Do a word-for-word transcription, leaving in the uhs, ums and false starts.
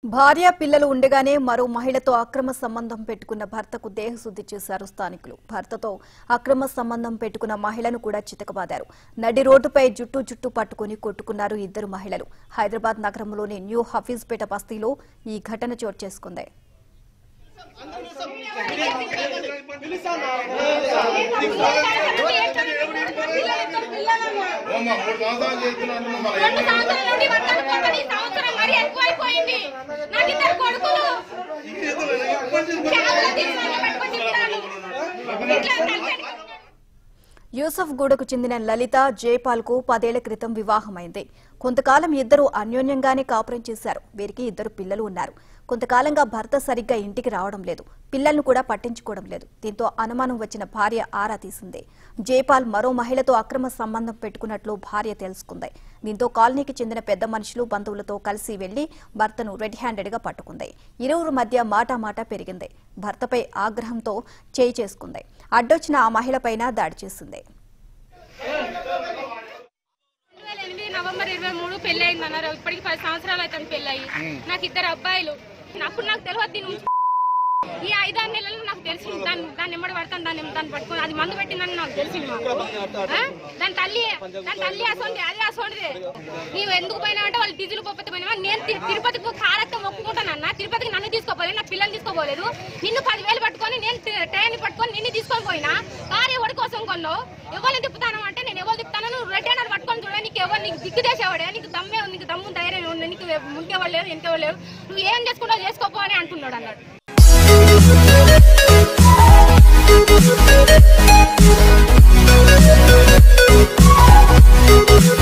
భార్య పిల్లలు ఉండగానే మరో మహిళతో అక్రమ సంబంధం పెట్టుకున్న భర్తకు దేహశుద్ధి చేశారు స్థానికులు. భర్తతో అక్రమ సంబంధం పెట్టుకున్న మహిళను కూడా చితకబాదారు. నడి రోడ్డుపై జుట్టు జుట్టు పట్టుకుని కొట్టుకున్నారు ఇద్దరు మహిళలు. హైదరాబాద్ నగరంలోని న్యూ హఫీజ్పేట బస్తీలో ఈ ఘటన చోటు చేసుకుంది. యూసఫ్ గూడకు చెందిన లలిత జైపాల్ కు పదేళ్ల క్రితం వివాహమైంది. కొంతకాలం ఇద్దరు అన్యోన్యంగానే కాపురం చేశారు. వీరికి ఇద్దరు పిల్లలు ఉన్నారు. కొంతకాలంగా భర్త సరిగ్గా ఇంటికి రావడం లేదు, పిల్లలను కూడా పట్టించుకోవడం లేదు. దీంతో అనుమానం వచ్చిన భార్య ఆరా తీసింది. జైపాల్ మరో మహిళతో అక్రమ సంబంధం పెట్టుకున్నట్లు భార్య తెలుసుకుంది. దీంతో కాలనీకి చెందిన పెద్ద మనుషులు బంధువులతో కలిసి వెళ్లి భర్తను రెడ్ హ్యాండెడ్ గా పట్టుకుంది. ఇరువురు మధ్య మాటామాటా పెరిగింది. భర్తపై ఆగ్రహంతో చేయి చేసుకుంది. అడ్డొచ్చిన ఆ మహిళపైన దాడి చేసింది. నవంబర్ ఇరవై మూడు పెళ్లి అయింది అన్నారు. ఇప్పటికి పది సంవత్సరాలు అవుతుంది పెళ్లి అయ్యి. నాకు ఇద్దరు అబ్బాయిలు. అప్పుడు నాకు తెలియదు. ఈ ఐదారు నెలలు నాకు తెలిసింది. దాన్ని దాన్ని ఎమ్మడి పడతాను, దాన్ని దాన్ని పట్టుకుని అది మందు పెట్టిందని నాకు తెలిసింది. దాని తల్లి దాని తల్లి అసోండి అదే అసోండిదే. నీవు ఎందుకు పోయినా అంటే వాళ్ళు డీజిల్ పోతే పోయినా. నేను తిరుపతికి కారక్క మొక్కుకుంటానన్నా. తిరుపతికి నన్ను తీసుకోపోలేదు, నా పిల్లల్ని తీసుకోపోలేదు. నిన్ను పదివేలు పట్టుకొని నేను ట్రైన్ పట్టుకొని నిన్ను తీసుకొని పోయినా. కారు ఎవరి కోసం కొన్నావు? ఎవరిని తిప్పుతాను అంటే నేను ఎవరు తిప్పుతాను. నువ్వు రెడ్ హ్యాండర్ పట్టుకొని చూడ. నీకు ఎవరు నీకు దిక్కు చేసేవాడే? నీకు దమ్మే నీకు దమ్ము ధైర్యం ఉంది. నీకు ముంకేవాళ్ళు లేరు, ఎంకేవాళ్ళు లేరు. నువ్వు ఏం చేసుకుంటావు చేసుకోపో అని అంటున్నాడు అన్నాడు. We'll be right back.